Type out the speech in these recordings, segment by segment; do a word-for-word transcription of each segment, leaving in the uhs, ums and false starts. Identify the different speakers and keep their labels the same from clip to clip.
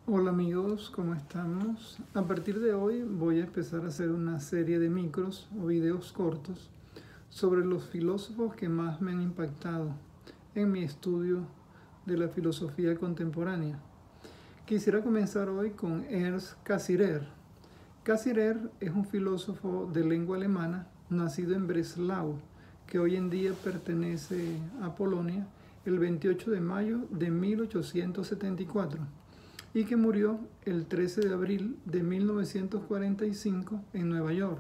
Speaker 1: Hola amigos, ¿cómo estamos? A partir de hoy voy a empezar a hacer una serie de micros o videos cortos sobre los filósofos que más me han impactado en mi estudio de la filosofía contemporánea. Quisiera comenzar hoy con Ernst Cassirer. Cassirer es un filósofo de lengua alemana nacido en Breslau, que hoy en día pertenece a Polonia, el veintiocho de mayo de mil ochocientos setenta y cuatro. Y que murió el trece de abril de mil novecientos cuarenta y cinco en Nueva York,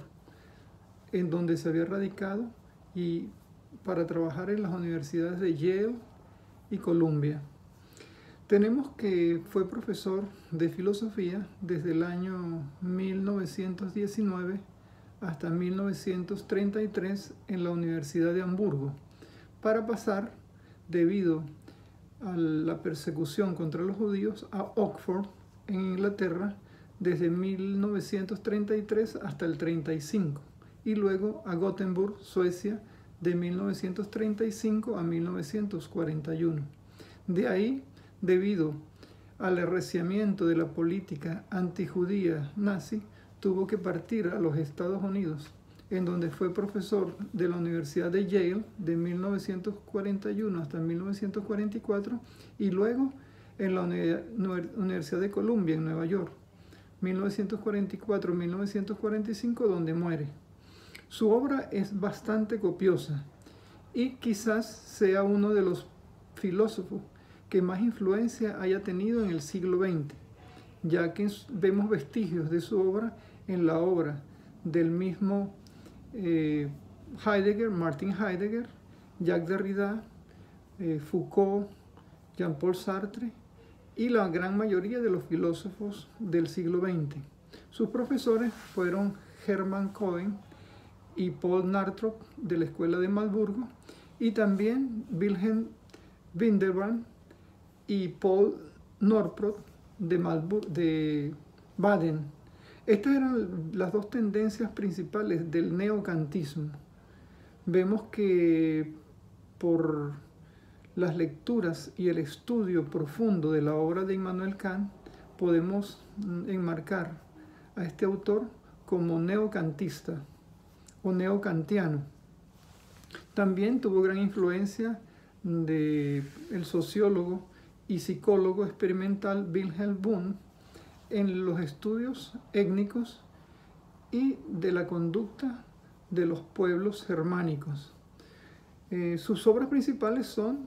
Speaker 1: en donde se había radicado y para trabajar en las universidades de Yale y Columbia. Tenemos que fue profesor de filosofía desde el año mil novecientos diecinueve hasta mil novecientos treinta y tres en la Universidad de Hamburgo, para pasar, debido a la persecución contra los judíos, a Oxford, en Inglaterra, desde mil novecientos treinta y tres hasta el treinta y cinco, y luego a Gothenburg, Suecia, de mil novecientos treinta y cinco a mil novecientos cuarenta y uno. De ahí, debido al arreciamiento de la política antijudía nazi, tuvo que partir a los Estados Unidos, en donde fue profesor de la Universidad de Yale de mil novecientos cuarenta y uno hasta mil novecientos cuarenta y cuatro, y luego en la Universidad de Columbia en Nueva York, mil novecientos cuarenta y cuatro a mil novecientos cuarenta y cinco, donde muere. Su obra es bastante copiosa y quizás sea uno de los filósofos que más influencia haya tenido en el siglo veinte, ya que vemos vestigios de su obra en la obra del mismo eh, Heidegger, Martin Heidegger, Jacques Derrida, eh, Foucault, Jean-Paul Sartre y la gran mayoría de los filósofos del siglo veinte. Sus profesores fueron Hermann Cohen y Paul Nartrop de la Escuela de Marburgo, y también Wilhelm Windelband y Paul Northrop de, Malbur de Baden. Estas eran las dos tendencias principales del neocantismo. Vemos que por las lecturas y el estudio profundo de la obra de Immanuel Kant podemos enmarcar a este autor como neocantista o neocantiano. También tuvo gran influencia del sociólogo y psicólogo experimental Wilhelm Wundt en los estudios étnicos y de la conducta de los pueblos germánicos. Eh, sus obras principales son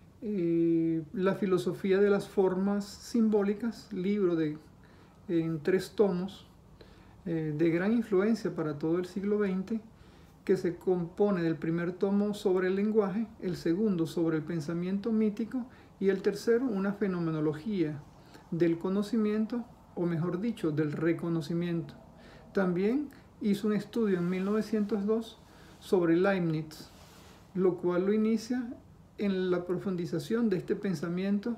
Speaker 1: eh, La filosofía de las formas simbólicas, libro de, en tres tomos, eh, de gran influencia para todo el siglo veinte, que se compone del primer tomo sobre el lenguaje, el segundo sobre el pensamiento mítico y el tercero una fenomenología del conocimiento, o mejor dicho, del reconocimiento. También hizo un estudio en mil novecientos dos sobre Leibniz, lo cual lo inicia en la profundización de este pensamiento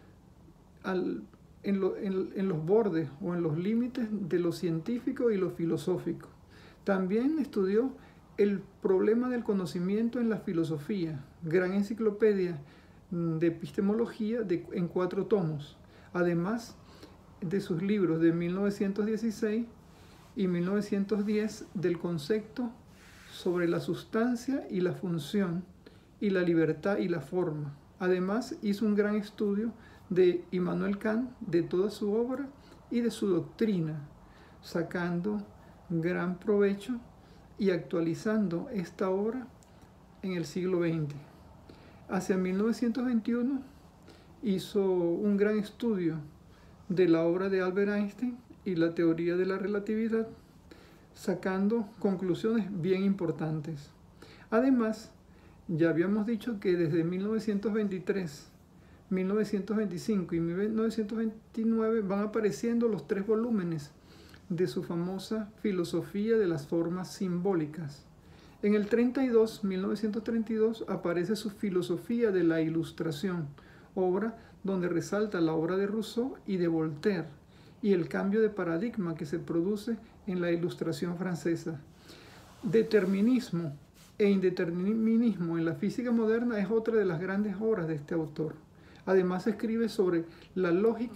Speaker 1: al, en, lo, en, en los bordes o en los límites de lo científico y lo filosófico. También estudió el problema del conocimiento en la filosofía, gran enciclopedia de epistemología de, en cuatro tomos, además de sus libros de mil novecientos dieciséis y mil novecientos diez del concepto sobre la sustancia y la función y la libertad y la forma. Además hizo un gran estudio de Immanuel Kant, de toda su obra y de su doctrina, sacando gran provecho y actualizando esta obra en el siglo veinte. Hacia mil novecientos veintiuno hizo un gran estudio de la obra de Albert Einstein y la teoría de la relatividad, sacando conclusiones bien importantes. Además, ya habíamos dicho que desde mil novecientos veintitrés, mil novecientos veinticinco y mil novecientos veintinueve van apareciendo los tres volúmenes de su famosa filosofía de las formas simbólicas. En el treinta y dos, mil novecientos treinta y dos, aparece su filosofía de la ilustración, obra donde resalta la obra de Rousseau y de Voltaire y el cambio de paradigma que se produce en la ilustración francesa. Determinismo e indeterminismo en la física moderna es otra de las grandes obras de este autor. Además escribe sobre la lógica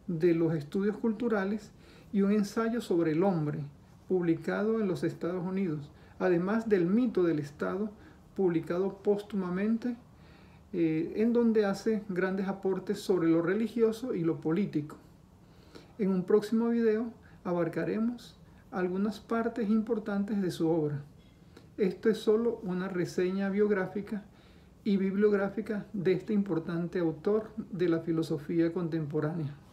Speaker 1: de los estudios culturales y un ensayo sobre el hombre, publicado en los Estados Unidos, además del mito del Estado, publicado póstumamente, eh, en donde hace grandes aportes sobre lo religioso y lo político. En un próximo video abarcaremos algunas partes importantes de su obra. Esto es solo una reseña biográfica y bibliográfica de este importante autor de la filosofía contemporánea.